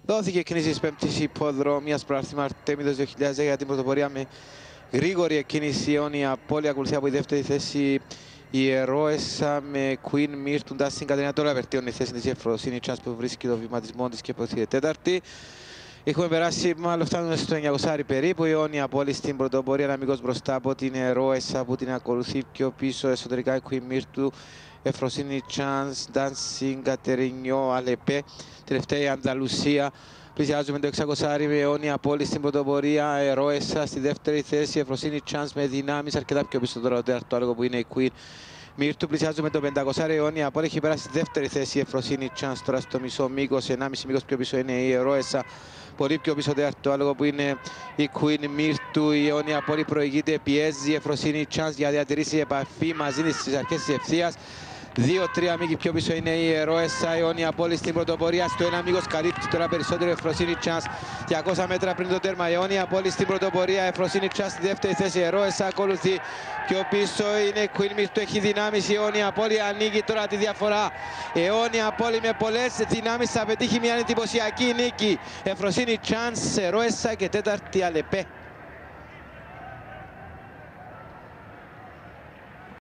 Δόθηκε κίνηση της πέμπτης υποδρομίας προάρθημα Αρτέμιδος 2010 για την πρωτοπορία με γρήγορη εκκίνηση. ΑΙΩΝΙΑ ΠΟΛΗ ακολουθεί από η δεύτερη θέση η Ερόεσα με Queen Μύρτου στην Κατερίνα. Τώρα βελτιώνει η θέση της η Ευφροσύνη Chance που βρίσκει το βηματισμό της και προωθεί τέταρτη. Έχουμε περάσει, μάλλον φτάνουμε στο 900 περίπου. Η ΑΙΩΝΙΑ ΠΟΛΗ στην πρωτοπορία, ένα μικρός μπροστά από την Ερόεσα που την ακολουθεί πιο πίσω. Εσωτερικά η Queen Μύρτου, Ευφροσύνη Chance, Dancing, Κατερινιό, Αλεπέ. Τελευταία η Ανταλουσία. Πλησιάζουμε το 600 με ΑΙΩΝΙΑ ΠΟΛΗ στην πρωτοπορία. Ερόεσα στη δεύτερη θέση. Ευφροσύνη Chance με δυνάμεις αρκετά πιο πίσω τώρα το άλογο που είναι η Queen Μύρτου. Πλησιάζουμε το 500 ΑΙΩΝΙΑ ΠΟΛΗ. Έχει περάσει στη δεύτερη θέση η Ευφροσύνη Chance τώρα στο μισό μήκος. 1,5 μήκος πιο πίσω είναι η Ερόεσα. Πολύ πιο πίσω το άλογο που είναι η Queen Μύρτου. Η ΑΙΩΝΙΑ ΠΟΛΗ προηγείται, πιέζει η Ευφροσύνη Chance για να διατηρήσει επαφή μαζί της στις αρχές της ευθείας. 2-3 μήκη πιο πίσω είναι η Ερόεσα. Η ΑΙΩΝΙΑ ΠΟΛΗ στην πρωτοπορία. Στο ένα μήκος καλύπτει τώρα περισσότερο η Ευφροσύνη Chance. 200 μέτρα πριν το τέρμα. Η ΑΙΩΝΙΑ ΠΟΛΗ στην πρωτοπορία. Η Ευφροσύνη Chance στη δεύτερη θέση. Η Ερόεσα ακολουθεί. Πιο πίσω είναι η Queen Μύρτου. Έχει δυνάμεις. Η ΑΙΩΝΙΑ ΠΟΛΗ ανοίγει τώρα τη διαφορά. Η ΑΙΩΝΙΑ ΠΟΛΗ με πολλές δυνάμεις θα πετύχει μια εντυπωσιακή νίκη. Ευφροσύνη Chance, Ερόεσα και τέταρτη Αλεπέ.